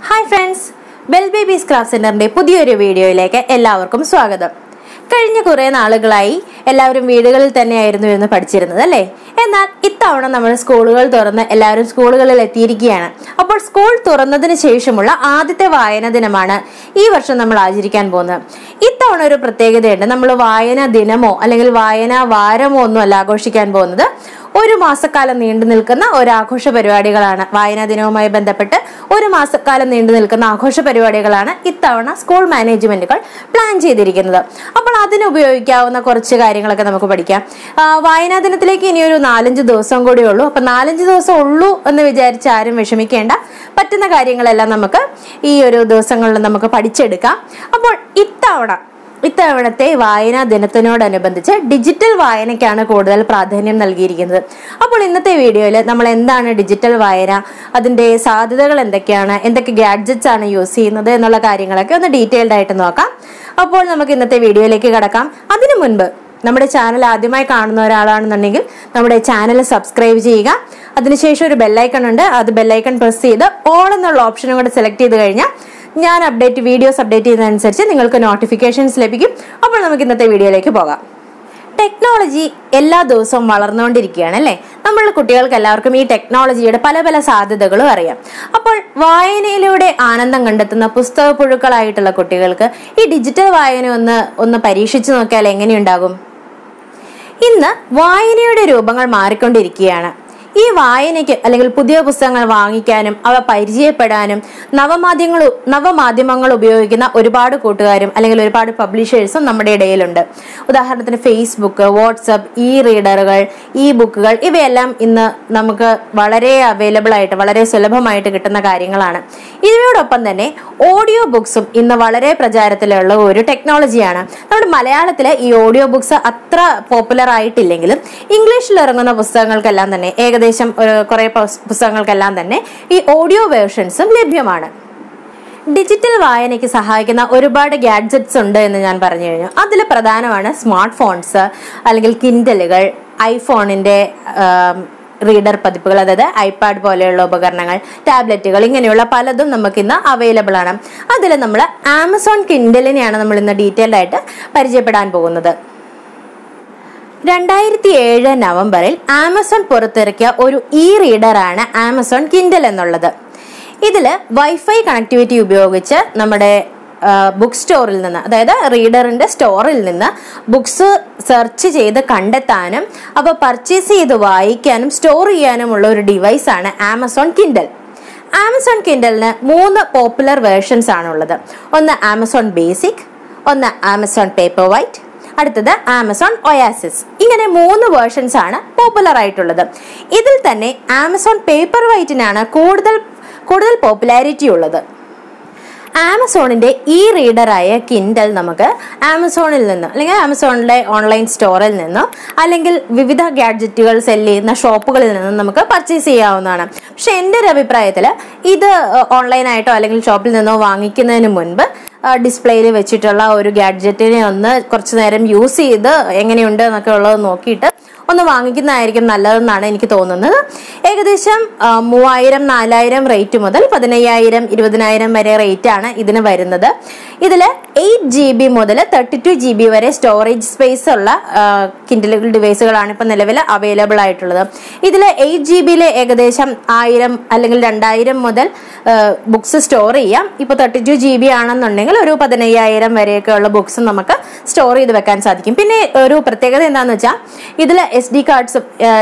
Hi friends, Bellbaby Craft Center's പുതിയൊരു വീഡിയോയിലേക്ക് എല്ലാവർക്കും സ്വാഗതം. കഴിഞ്ഞ കുറേ നാളുകളായി എല്ലാവരും വീടുകളിൽ തന്നെയായിരുന്നു ഇരുന്ന് പഠിച്ചിരുന്നത് അല്ലേ? എന്നാൽ ഇത്തവണ നമ്മൾ സ്കൂളുകൾ തുറന്ന് എല്ലാവരും സ്കൂളുകളിൽ എത്തിയിരിക്കുകയാണ്. അപ്പോൾ സ്കൂൾ തുറന്നതിന് ശേഷമുള്ള ആദ്യത്തെ വായനാ ദിനമാണ് ഈ വർഷം നമ്മൾ ആചരിക്കാൻ പോകുന്നത്. ഇത്തവണ ഒരു പ്രത്യേകതയുണ്ട്. നമ്മൾ വായനാ ദിനമോ അല്ലെങ്കിൽ വായനാ വാരമോ ഒന്നും അല്ല ആഘോഷിക്കാൻ പോകുന്നത്. ഒരു മാസക്കാലം നീണ്ടു നിൽക്കുന്ന ഒരു ആഘോഷ പരിപാടികളാണ്. വായനാ ദിനവുമായി ബന്ധപ്പെട്ട് ഒരു മാസക്കാലം നീണ്ടു നിൽക്കുന്ന ആഘോഷ പരിപാടികളാണ് ഇത്തവണ സ്കൂൾ മാനേജ്മെന്റുകൾ പ്ലാൻ ചെയ്തിരിക്കുന്നത്. അപ്പോൾ അതിന് ഉപയോഗിക്കാവുന്ന കുറച്ച് കാര്യങ്ങളൊക്കെ നമുക്ക് പഠിക്കാം. വായനാ ദിനത്തിലേക്ക് ഇനി ഒരു 4-5 ദിവസം കൂടി ഉള്ളൂ. അപ്പൊ 4-5 ദിവസം ഉള്ളൂ എന്ന് വിചാരിച്ച് ആരും വിഷമിക്കേണ്ട. പറ്റുന്ന കാര്യങ്ങളെല്ലാം നമുക്ക് ഈ ഒരു ദിവസങ്ങളിൽ നമുക്ക് പഠിച്ചെടുക്കാം. അപ്പോൾ ഇത്തവണത്തെ വായനാ ദിനത്തിനോടനുബന്ധിച്ച് ഡിജിറ്റൽ വായനയ്ക്കാണ് കൂടുതൽ പ്രാധാന്യം നൽകിയിരിക്കുന്നത്. അപ്പോൾ ഇന്നത്തെ വീഡിയോയിൽ നമ്മൾ എന്താണ് ഡിജിറ്റൽ വായന, അതിന്റെ സാധ്യതകൾ എന്തൊക്കെയാണ്, എന്തൊക്കെ ഗാഡ്ജറ്റ്സ് ആണ് യൂസ് ചെയ്യുന്നത് എന്നുള്ള കാര്യങ്ങളൊക്കെ ഒന്ന് ഡീറ്റെയിൽഡ് ആയിട്ട് നോക്കാം. അപ്പോൾ നമുക്ക് ഇന്നത്തെ വീഡിയോയിലേക്ക് കടക്കാം. അതിനു മുൻപ് നമ്മുടെ ചാനൽ ആദ്യമായി കാണുന്ന ഒരാളാണെന്നുണ്ടെങ്കിൽ നമ്മുടെ ചാനൽ സബ്സ്ക്രൈബ് ചെയ്യുക. അതിനുശേഷം ഒരു ബെല്ലൈക്കൺ ഉണ്ട്. അത് ബെല്ലൈക്കൺ പ്രസ് ചെയ്ത് ഓൾ എന്നുള്ള ഓപ്ഷനും കൂടെ സെലക്ട് ചെയ്ത് കഴിഞ്ഞാൽ ഞാൻ വീഡിയോസ് അപ്ഡേറ്റ് ചെയ്യുന്നതനുസരിച്ച് നിങ്ങൾക്ക് നോട്ടിഫിക്കേഷൻസ് ലഭിക്കും. അപ്പോൾ നമുക്ക് ഇന്നത്തെ വീഡിയോയിലേക്ക് പോകാം. ടെക്നോളജി എല്ലാ ദിവസവും വളർന്നുകൊണ്ടിരിക്കുകയാണ് അല്ലേ? നമ്മളുടെ കുട്ടികൾക്ക് എല്ലാവർക്കും ഈ ടെക്നോളജിയുടെ പല പല സാധ്യതകളും അറിയാം. അപ്പോൾ വായനയിലൂടെ ആനന്ദം കണ്ടെത്തുന്ന പുസ്തക പുഴുക്കളായിട്ടുള്ള കുട്ടികൾക്ക് ഈ ഡിജിറ്റൽ വായന ഒന്ന് പരീക്ഷിച്ചു നോക്കിയാൽ എങ്ങനെയുണ്ടാകും? ഇന്ന് വായനയുടെ രൂപങ്ങൾ മാറിക്കൊണ്ടിരിക്കുകയാണ്. ഈ വായനയ്ക്ക് അല്ലെങ്കിൽ പുതിയ പുസ്തകങ്ങൾ വാങ്ങിക്കാനും അവ പരിചയപ്പെടാനും നവമാധ്യമങ്ങൾ ഉപയോഗിക്കുന്ന ഒരുപാട് കൂട്ടുകാരും അല്ലെങ്കിൽ ഒരുപാട് പബ്ലിഷേഴ്സും നമ്മുടെ ഇടയിലുണ്ട്. ഉദാഹരണത്തിന് ഫേസ്ബുക്ക്, വാട്സപ്പ്, റീഡറുകൾ, ബുക്കുകൾ ഇവയെല്ലാം ഇന്ന് നമുക്ക് വളരെ അവൈലബിൾ ആയിട്ട് വളരെ സുലഭമായിട്ട് കിട്ടുന്ന കാര്യങ്ങളാണ്. ഇതിനോടൊപ്പം തന്നെ ഓഡിയോ ബുക്സും ഇന്ന് വളരെ പ്രചാരത്തിലുള്ള ഒരു ടെക്നോളജിയാണ്. നമ്മുടെ മലയാളത്തിലെ ഈ ഓഡിയോ ബുക്സ് അത്ര പോപ്പുലർ ആയിട്ടില്ലെങ്കിലും ഇംഗ്ലീഷിൽ ഇറങ്ങുന്ന പുസ്തകങ്ങൾക്കെല്ലാം തന്നെ കുറെ പുസ്തകങ്ങൾക്കെല്ലാം തന്നെ ഈ ഓഡിയോ വേർഷൻസും ലഭ്യമാണ്. ഡിജിറ്റൽ വായനയ്ക്ക് സഹായിക്കുന്ന ഒരുപാട് ഗാഡ്ജറ്റ്സ് ഉണ്ട് എന്ന് ഞാൻ പറഞ്ഞു കഴിഞ്ഞു. അതിൽ പ്രധാനമാണ് സ്മാർട്ട് ഫോൺസ് അല്ലെങ്കിൽ കിൻഡലുകൾ, ഐഫോണിന്റെ റീഡർ പതിപ്പുകൾ, അതായത് ഐപാഡ് പോലെയുള്ള ഉപകരണങ്ങൾ, ടാബ്ലറ്റുകൾ, ഇങ്ങനെയുള്ള പലതും നമുക്ക് ഇന്ന് അവൈലബിൾ ആണ്. അതിൽ നമ്മൾ ആമസോൺ കിൻഡലിനെയാണ് നമ്മൾ ഇന്ന് ഡീറ്റെയിൽഡ് ആയിട്ട് പരിചയപ്പെടാൻ പോകുന്നത്. 2007 നവംബറിൽ ആമസോൺ പുറത്തിറക്കിയ ഒരു റീഡറാണ് ആമസോൺ കിൻഡൽ എന്നുള്ളത്. ഇതിൽ വൈഫൈ കണക്ടിവിറ്റി ഉപയോഗിച്ച് നമ്മുടെ ബുക്ക് സ്റ്റോറിൽ നിന്ന്, അതായത് റീഡറിന്റെ സ്റ്റോറിൽ നിന്ന് ബുക്സ് സെർച്ച് ചെയ്ത് കണ്ടെത്താനും അവ പർച്ചേസ് ചെയ്ത് വായിക്കാനും സ്റ്റോർ ചെയ്യാനുമുള്ള ഒരു ഡിവൈസാണ് ആമസോൺ കിൻഡൽ. ആമസോൺ കിൻഡലിന് 3 പോപ്പുലർ വേർഷൻസ് ആണുള്ളത്. ഒന്ന് ആമസോൺ ബേസിക്, ഒന്ന് ആമസോൺ പേപ്പർ വൈറ്റ്, അടുത്തത് ആമസോൺ ഒയാസിസ്. ഇങ്ങനെ 3 വേർഷൻസ് ആണ് പോപ്പുലർ ആയിട്ടുള്ളത്. ഇതിൽ തന്നെ ആമസോൺ പേപ്പർ വൈറ്റിനാണ് കൂടുതൽ പോപ്പുലാരിറ്റി ഉള്ളത്. ആമസോണിന്റെ റീഡറായ കിൻഡൽ നമുക്ക് ആമസോണിൽ നിന്ന് അല്ലെങ്കിൽ ആമസോണിലെ ഓൺലൈൻ സ്റ്റോറിൽ നിന്നോ അല്ലെങ്കിൽ വിവിധ ഗാഡ്ജറ്റുകൾ സെല് ചെയ്യുന്ന ഷോപ്പുകളിൽ നിന്നും നമുക്ക് പർച്ചേസ് ചെയ്യാവുന്നതാണ്. പക്ഷെ എൻ്റെ ഒരു അഭിപ്രായത്തിൽ ഇത് ഓൺലൈനായിട്ടോ അല്ലെങ്കിൽ ഷോപ്പിൽ നിന്നോ വാങ്ങിക്കുന്നതിന് മുൻപ് ഡിസ്പ്ലേയിൽ വെച്ചിട്ടുള്ള ഒരു ഗാഡ്ജറ്റിനെ കുറച്ചു നേരം യൂസ് ചെയ്ത് എങ്ങനെയുണ്ട് എന്നൊക്കെ ഉള്ളത് നോക്കിയിട്ട് ഒന്ന് വാങ്ങിക്കുന്നതായിരിക്കും നല്ലതെന്നാണ് എനിക്ക് തോന്നുന്നത്. ഏകദേശം 3000-4000 റേറ്റ് മുതൽ 15000, 20000 വരെ റേറ്റ് ആണ് ഇതിന് വരുന്നത്. ഇതിൽ 8GB മുതൽ 32GB വരെ സ്റ്റോറേജ് സ്പേസ് ഉള്ള കിൻഡൽ ഡിവൈസുകളാണ് ഇപ്പൊ നിലവിൽ അവൈലബിൾ ആയിട്ടുള്ളത്. ഇതിൽ 8GB ഏകദേശം 1000 അല്ലെങ്കിൽ 2000 മുതൽ ബുക്സ് സ്റ്റോർ ചെയ്യാം. ഇപ്പൊ 32GB ആണെന്നുണ്ടെങ്കിൽ ഒരു 15000 വരെയൊക്കെ ഉള്ള ബുക്സ് നമുക്ക് സ്റ്റോർ ചെയ്ത് വെക്കാൻ സാധിക്കും. പിന്നെ ഒരു പ്രത്യേകത എന്താണെന്ന് വെച്ചാൽ ഇതിൽ SD കാർഡ്സും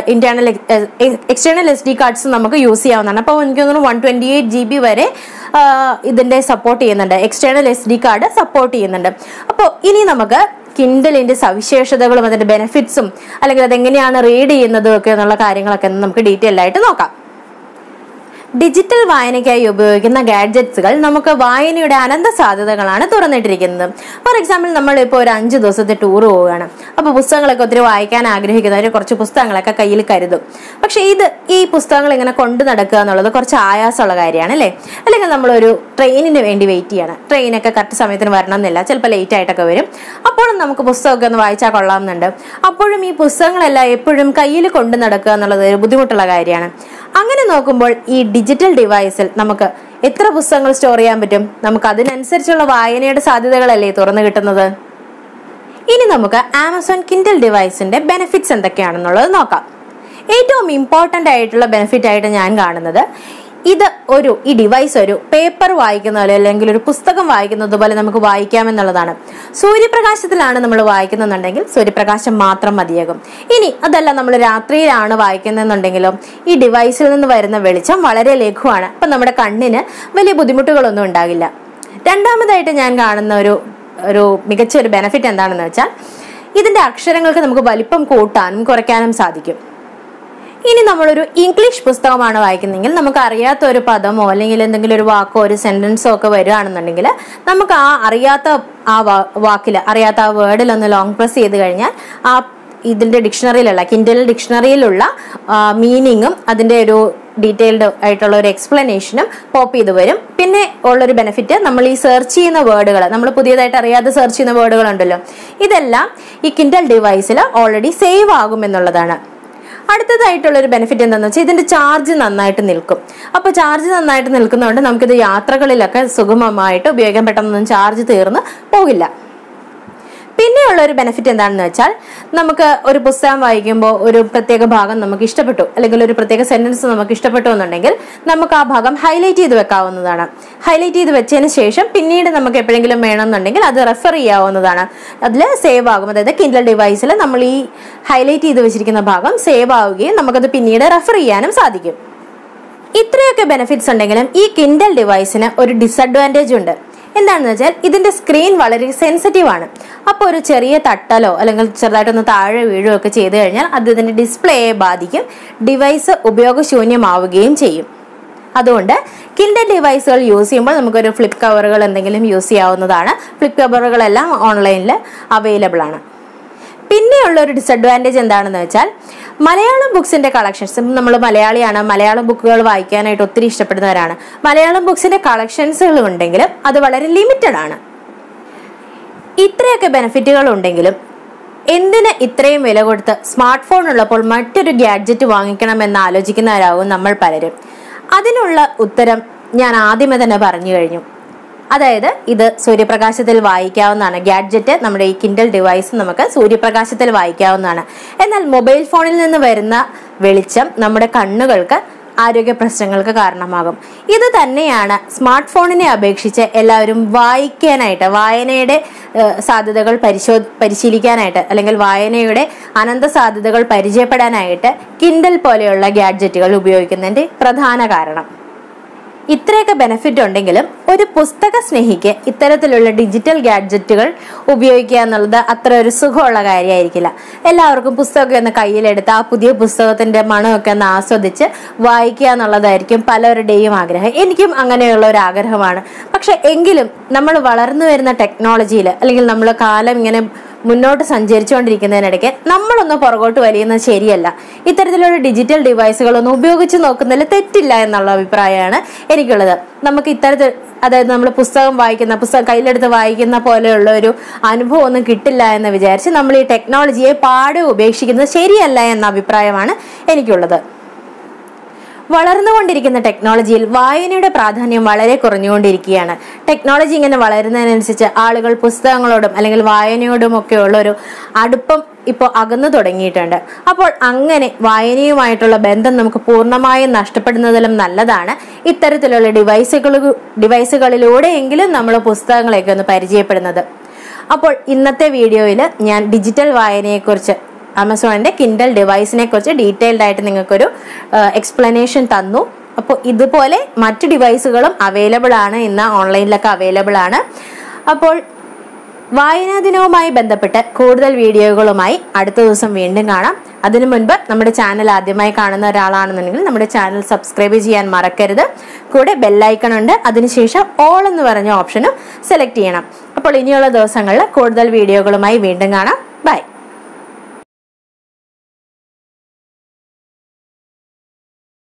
എക്സ്റ്റേണൽ SD കാർഡ്സും നമുക്ക് യൂസ് ചെയ്യാവുന്നതാണ്. അപ്പോൾ എനിക്ക് തോന്നുന്നു 128GB വരെ ഇതിന്റെ സപ്പോർട്ട് ചെയ്യുന്നുണ്ട്. എക്സ്റ്റേണൽ SD കാർഡ് സപ്പോർട്ട് ചെയ്യുന്നുണ്ട്. അപ്പോൾ ഇനി നമുക്ക് കിൻഡലിന്റെ സവിശേഷതകളും അതിന്റെ ബെനിഫിറ്റ്സും അല്ലെങ്കിൽ അതെങ്ങനെയാണ് റീഡ് ചെയ്യുന്നതും ഒക്കെ എന്നുള്ള കാര്യങ്ങളൊക്കെ നമുക്ക് ഡീറ്റെയിൽ ആയിട്ട് നോക്കാം. ഡിജിറ്റൽ വായനയ്ക്കായി ഉപയോഗിക്കുന്ന ഗാഡ്ജറ്റ്സുകൾ നമുക്ക് വായനയുടെ അനന്ത സാധ്യതകളാണ് തുറന്നിട്ടിരിക്കുന്നത്. ഫോർ എക്സാമ്പിൾ, നമ്മളിപ്പോൾ ഒരു 5 ദിവസത്തെ ടൂർ പോവുകയാണ്. അപ്പോൾ പുസ്തകങ്ങളൊക്കെ ഒത്തിരി വായിക്കാൻ ആഗ്രഹിക്കുന്നവർ കുറച്ച് പുസ്തകങ്ങളൊക്കെ കയ്യിൽ കരുതും. പക്ഷെ ഈ പുസ്തകങ്ങൾ ഇങ്ങനെ കൊണ്ടു നടക്കുക എന്നുള്ളത് കുറച്ച് ആയാസമുള്ള കാര്യമാണ് അല്ലേ? അല്ലെങ്കിൽ നമ്മളൊരു ട്രെയിനിന് വേണ്ടി വെയിറ്റ് ചെയ്യണം. ട്രെയിനൊക്കെ കറക്റ്റ് സമയത്തിന് വരണം എന്നില്ല, ചിലപ്പോൾ ലേറ്റ് ആയിട്ടൊക്കെ വരും. അപ്പോഴും നമുക്ക് പുസ്തകമൊക്കെ ഒന്ന് വായിച്ചാൽ കൊള്ളാമെന്നുണ്ട്. അപ്പോഴും ഈ പുസ്തകങ്ങളെല്ലാം എപ്പോഴും കയ്യിൽ കൊണ്ടു നടക്കുക എന്നുള്ളത് ഒരു ബുദ്ധിമുട്ടുള്ള കാര്യമാണ്. അങ്ങനെ നോക്കുമ്പോൾ ഈ ഡിജിറ്റൽ ഡിവൈസിൽ നമുക്ക് എത്ര പുസ്തകങ്ങൾ സ്റ്റോർ ചെയ്യാൻ പറ്റും? നമുക്ക് അതിനനുസരിച്ചുള്ള വായനയുടെ സാധ്യതകളല്ലേ തുറന്നു കിട്ടുന്നത്. ഇനി നമുക്ക് ആമസോൺ കിൻഡൽ ഡിവൈസിന്റെ ബെനിഫിറ്റ്സ് എന്തൊക്കെയാണെന്നുള്ളത് നോക്കാം. ഏറ്റവും ഇമ്പോർട്ടൻ്റ് ആയിട്ടുള്ള ബെനിഫിറ്റ് ആയിട്ട് ഞാൻ കാണുന്നത് ഈ ഡിവൈസ് ഒരു പേപ്പർ വായിക്കുന്ന പോലെ അല്ലെങ്കിൽ ഒരു പുസ്തകം വായിക്കുന്നത് പോലെ നമുക്ക് വായിക്കാമെന്നുള്ളതാണ്. സൂര്യപ്രകാശത്തിലാണ് നമ്മൾ വായിക്കുന്നുണ്ടെങ്കിൽ സൂര്യപ്രകാശം മാത്രം മതിയാകും. ഇനി അതല്ല നമ്മൾ രാത്രിയിലാണ് വായിക്കുന്നതെന്നുണ്ടെങ്കിലോ ഈ ഡിവൈസിൽ നിന്ന് വരുന്ന വെളിച്ചം വളരെ ലഘുവാണ്. അപ്പം നമ്മുടെ കണ്ണിന് വലിയ ബുദ്ധിമുട്ടുകളൊന്നും ഉണ്ടാകില്ല. രണ്ടാമതായിട്ട് ഞാൻ കാണുന്ന ഒരു മികച്ച ഒരു ബെനിഫിറ്റ് എന്താണെന്ന് വെച്ചാൽ ഇതിന്റെ അക്ഷരങ്ങൾക്ക് നമുക്ക് വലിപ്പം കൂട്ടാനും കുറയ്ക്കാനും സാധിക്കും. ഇനി നമ്മളൊരു ഇംഗ്ലീഷ് പുസ്തകമാണ് വായിക്കുന്നതെങ്കിൽ നമുക്ക് അറിയാത്ത ഒരു പദമോ അല്ലെങ്കിൽ എന്തെങ്കിലും ഒരു വാക്കോ ഒരു സെന്റൻസോ ഒക്കെ വരികയാണെന്നുണ്ടെങ്കിൽ നമുക്ക് അറിയാത്ത ആ വേർഡിലൊന്ന് ലോങ് പ്രസ് ചെയ്ത് കഴിഞ്ഞാൽ ഇതിന്റെ കിൻഡൽ ഡിക്ഷണറിയിലുള്ള മീനിങ്ങും അതിന്റെ ഒരു ഡീറ്റെയിൽഡ് ആയിട്ടുള്ള ഒരു എക്സ്പ്ലനേഷനും പോപ്പ് ചെയ്ത് വരും. പിന്നെ ഉള്ളൊരു ബെനിഫിറ്റ്, നമ്മൾ ഈ സെർച്ച് ചെയ്യുന്ന വേർഡുകൾ, നമ്മൾ പുതിയതായിട്ട് അറിയാതെ സെർച്ച് ചെയ്യുന്ന വേർഡുകൾ ഉണ്ടല്ലോ, ഇതെല്ലാം ഈ കിൻഡൽ ഡിവൈസിൽ ഓൾറെഡി സേവ് ആകും എന്നുള്ളതാണ്. അടുത്തതായിട്ടുള്ളൊരു ബെനിഫിറ്റ് എന്താണെന്ന് വെച്ചാൽ ഇതിന്റെ ചാർജ് നന്നായിട്ട് നിൽക്കും. അപ്പോൾ ചാർജ് നന്നായിട്ട് നിൽക്കുന്നതുകൊണ്ട് നമുക്കിത് യാത്രകളിലൊക്കെ സുഗമമായിട്ട് ഉപയോഗിക്കാൻ പെട്ടെന്നൊന്നും ചാർജ് തീർന്ന് പോകില്ല. പിന്നെയുള്ള ഒരു ബെനിഫിറ്റ് എന്താണെന്ന് വെച്ചാൽ നമുക്ക് ഒരു പുസ്തകം വായിക്കുമ്പോൾ ഒരു പ്രത്യേക ഭാഗം നമുക്ക് ഇഷ്ടപ്പെട്ടു അല്ലെങ്കിൽ ഒരു പ്രത്യേക സെന്റൻസ് നമുക്ക് ഇഷ്ടപ്പെട്ടു എന്നുണ്ടെങ്കിൽ നമുക്ക് ആ ഭാഗം ഹൈലൈറ്റ് ചെയ്ത് വെക്കാവുന്നതാണ്. ഹൈലൈറ്റ് ചെയ്ത് വെച്ചതിന് ശേഷം പിന്നീട് നമുക്ക് എപ്പോഴെങ്കിലും വേണമെന്നുണ്ടെങ്കിൽ അത് റെഫർ ചെയ്യാവുന്നതാണ്. അതിൽ സേവ് ആകും. അതായത് കിൻഡൽ ഡിവൈസിൽ നമ്മൾ ഈ ഹൈലൈറ്റ് ചെയ്ത് വെച്ചിരിക്കുന്ന ഭാഗം സേവ് ആവുകയും നമുക്കത് പിന്നീട് റെഫർ ചെയ്യാനും സാധിക്കും. ഇത്രയൊക്കെ ബെനിഫിറ്റ്സ് ഉണ്ടെങ്കിലും ഈ കിൻഡൽ ഡിവൈസിന് ഒരു ഡിസഡ്വാൻറ്റേജ് ഉണ്ട്. എന്താണെന്ന് വെച്ചാൽ ഇതിന്റെ സ്ക്രീൻ വളരെ സെൻസിറ്റീവ് ആണ്. അപ്പോൾ ഒരു ചെറിയ തട്ടലോ അല്ലെങ്കിൽ ചെറുതായിട്ടൊന്ന് താഴെ വീഴുകയോ ഒക്കെ ചെയ്തു കഴിഞ്ഞാൽ അത് ഇതിന്റെ ഡിസ്പ്ലേയെ ബാധിക്കും. ഡിവൈസ് ഉപയോഗശൂന്യമാവുകയും ചെയ്യും. അതുകൊണ്ട് കിൻഡൽ ഡിവൈസുകൾ യൂസ് ചെയ്യുമ്പോൾ നമുക്കൊരു ഫ്ലിപ്പ് കവറുകൾ എന്തെങ്കിലും യൂസ് ചെയ്യാവുന്നതാണ്. ഫ്ലിപ്പ് കവറുകളെല്ലാം ഓൺലൈനിൽ അവൈലബിൾ ആണ്. പിന്നെയുള്ള ഒരു ഡിസഡ്വാൻറ്റേജ് എന്താണെന്ന് വെച്ചാൽ മലയാളം ബുക്സിന്റെ കളക്ഷൻസ്, നമ്മൾ മലയാളിയാണ്, മലയാളം ബുക്കുകൾ വായിക്കാനായിട്ട് ഒത്തിരി ഇഷ്ടപ്പെടുന്നവരാണ്. മലയാളം ബുക്സിന്റെ കളക്ഷൻസുകൾ ഉണ്ടെങ്കിലും അത് വളരെ ലിമിറ്റഡ് ആണ്. ഇത്രയൊക്കെ ബെനിഫിറ്റുകൾ ഉണ്ടെങ്കിലും എന്തിന് ഇത്രയും വില കൊടുത്ത് സ്മാർട്ട് ഫോൺ ഉള്ളപ്പോൾ മറ്റൊരു ഗാഡ്ജറ്റ് വാങ്ങിക്കണമെന്ന് ആലോചിക്കുന്നവരാകും നമ്മൾ പലരും. അതിനുള്ള ഉത്തരം ഞാൻ ആദ്യമേ തന്നെ പറഞ്ഞു കഴിഞ്ഞു. അതായത് ഇത് സൂര്യപ്രകാശത്തിൽ വായിക്കാവുന്നതാണ്. ഗാഡ്ജറ്റ്, നമ്മുടെ ഈ കിൻഡൽ ഡിവൈസ് നമുക്ക് സൂര്യപ്രകാശത്തിൽ വായിക്കാവുന്നതാണ്. എന്നാൽ മൊബൈൽ ഫോണിൽ നിന്ന് വരുന്ന വെളിച്ചം നമ്മുടെ കണ്ണുകൾക്ക് ആരോഗ്യ പ്രശ്നങ്ങൾക്ക് കാരണമാകും. ഇത് തന്നെയാണ് സ്മാർട്ട് ഫോണിനെ അപേക്ഷിച്ച് എല്ലാവരും വായനയുടെ സാധ്യതകൾ പരിശീലിക്കാനായിട്ട് അല്ലെങ്കിൽ വായനയുടെ അനന്ത സാധ്യതകൾ പരിചയപ്പെടാനായിട്ട് കിൻഡൽ പോലെയുള്ള ഗാഡ്ജറ്റുകൾ ഉപയോഗിക്കുന്നതിന്റെ പ്രധാന കാരണം. ഇത്രയൊക്കെ ബെനിഫിറ്റ് ഉണ്ടെങ്കിലും ഒരു പുസ്തക സ്നേഹിക്ക് ഇത്തരത്തിലുള്ള ഡിജിറ്റൽ ഗാഡ്ജറ്റുകൾ ഉപയോഗിക്കുക എന്നുള്ളത് അത്ര ഒരു സുഖമുള്ള കാര്യമായിരിക്കില്ല. എല്ലാവർക്കും പുസ്തകമൊക്കെ ഒന്ന് കയ്യിലെടുത്ത് ആ പുതിയ പുസ്തകത്തിന്റെ മണമൊക്കെ ഒന്ന് ആസ്വദിച്ച് വായിക്കുക എന്നുള്ളതായിരിക്കും പലരുടെയും ആഗ്രഹം. എനിക്കും അങ്ങനെയുള്ള ഒരു ആഗ്രഹമാണ്. പക്ഷെ എങ്കിലും നമ്മൾ വളർന്നു വരുന്ന ടെക്നോളജിയിൽ അല്ലെങ്കിൽ നമ്മൾ കാലം ഇങ്ങനെ മുന്നോട്ട് സഞ്ചരിച്ചുകൊണ്ടിരിക്കുന്നതിനിടയ്ക്ക് നമ്മളൊന്ന് പുറകോട്ട് വലിയുന്നത് ശരിയല്ല. ഇത്തരത്തിലുള്ള ഡിജിറ്റൽ ഡിവൈസുകളൊന്നും ഉപയോഗിച്ച് നോക്കുന്നതിൽ തെറ്റില്ല എന്നുള്ള അഭിപ്രായമാണ് എനിക്കുള്ളത്. നമുക്ക് അതായത് നമ്മൾ പുസ്തകം കയ്യിലെടുത്ത് വായിക്കുന്ന പോലെയുള്ള ഒരു അനുഭവം ഒന്നും കിട്ടില്ല എന്ന് വിചാരിച്ച് നമ്മൾ ഈ ടെക്നോളജിയെ പാടെ ഉപേക്ഷിക്കുന്നത് ശരിയല്ല എന്ന അഭിപ്രായമാണ് എനിക്കുള്ളത്. വളർന്നുകൊണ്ടിരിക്കുന്ന ടെക്നോളജിയിൽ വായനയുടെ പ്രാധാന്യം വളരെ കുറഞ്ഞുകൊണ്ടിരിക്കുകയാണ്. ടെക്നോളജി ഇങ്ങനെ വളരുന്നതിനനുസരിച്ച് ആളുകൾ പുസ്തകങ്ങളോടും അല്ലെങ്കിൽ വായനയോടും ഒക്കെ ഉള്ള ഒരു അടുപ്പം ഇപ്പോൾ അകന്നു തുടങ്ങിയിട്ടുണ്ട്. അപ്പോൾ അങ്ങനെ വായനയുമായിട്ടുള്ള ബന്ധം നമുക്ക് പൂർണ്ണമായും നഷ്ടപ്പെടുന്നതിലും നല്ലതാണ് ഇത്തരത്തിലുള്ള ഡിവൈസുകളിലൂടെയെങ്കിലും നമ്മൾ പുസ്തകങ്ങളെയൊക്കെ ഒന്ന് പരിചയപ്പെടുന്നത്. അപ്പോൾ ഇന്നത്തെ വീഡിയോയിൽ ഞാൻ ഡിജിറ്റൽ വായനയെക്കുറിച്ച്, ആമസോണിന്റെ കിൻഡൽ ഡിവൈസിനെ കുറിച്ച് ഡീറ്റെയിൽഡ് ആയിട്ട് നിങ്ങൾക്കൊരു എക്സ്പ്ലനേഷൻ തന്നു. അപ്പോൾ ഇതുപോലെ മറ്റ് ഡിവൈസുകളും അവൈലബിൾ ആണ്, ഇന്ന് ഓൺലൈനിലൊക്കെ അവൈലബിൾ ആണ്. അപ്പോൾ വായനാ ദിനവുമായി ബന്ധപ്പെട്ട് കൂടുതൽ വീഡിയോകളുമായി അടുത്ത ദിവസം വീണ്ടും കാണാം. അതിനു മുൻപ് നമ്മുടെ ചാനൽ ആദ്യമായി കാണുന്ന ഒരാളാണെന്നുണ്ടെങ്കിൽ നമ്മുടെ ചാനൽ സബ്സ്ക്രൈബ് ചെയ്യാൻ മറക്കരുത്. കൂടെ ബെല്ലൈക്കൺ ഉണ്ട്, അതിനുശേഷം ഓൾ എന്ന് പറഞ്ഞ ഓപ്ഷനും സെലക്ട് ചെയ്യണം. അപ്പോൾ ഇനിയുള്ള ദിവസങ്ങളിൽ കൂടുതൽ വീഡിയോകളുമായി വീണ്ടും കാണാം. ബൈ.